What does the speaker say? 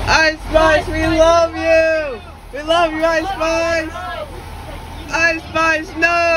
Ice Spice, we love you! We love you, Ice Spice! Ice Spice, no!